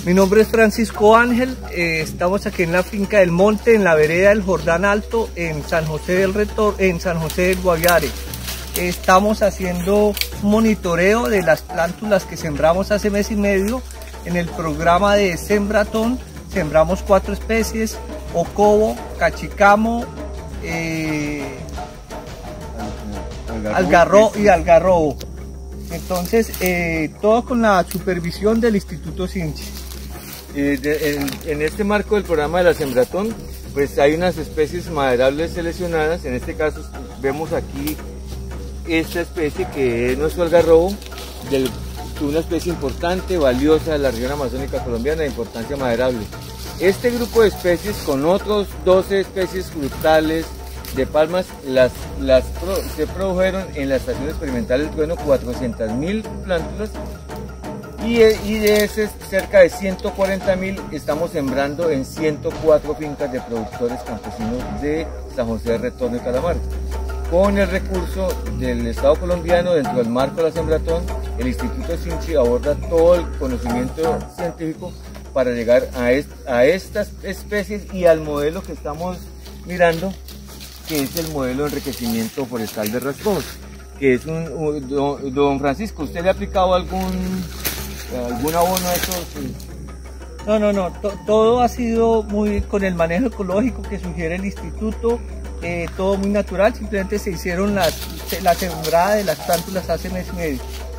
Mi nombre es Francisco Ángel, estamos aquí en la finca del Monte, en la vereda del Jordán Alto, en San José del Guaviare. Estamos haciendo un monitoreo de las plántulas que sembramos hace mes y medio. En el programa de Sembratón sembramos 4 especies: ocobo, cachicamo, algarrobo. Entonces, todo con la supervisión del Instituto Sinchi. En este marco del programa de la Sembratón, pues hay unas especies maderables seleccionadas. En este caso vemos aquí esta especie que es nuestro algarrobo, una especie importante, valiosa de la región amazónica colombiana, de importancia maderable. Este grupo de especies, con otros 12 especies frutales de palmas, se produjeron en la estación experimental del Trueno 400.000 plántulas, y de esas cerca de 140.000 estamos sembrando en 104 fincas de productores campesinos de San José de Retorno y Calamar. Con el recurso del Estado colombiano, dentro del marco de la Sembratón, el Instituto Sinchi aborda todo el conocimiento científico para llegar a estas especies y al modelo que estamos mirando, que es el modelo de enriquecimiento forestal de rascos, que es don Francisco, ¿usted le ha aplicado algún abono a estos? No, todo ha sido muy con el manejo ecológico que sugiere el instituto, todo muy natural. Simplemente se hicieron la sembrada de las plántulas hace mes y medio.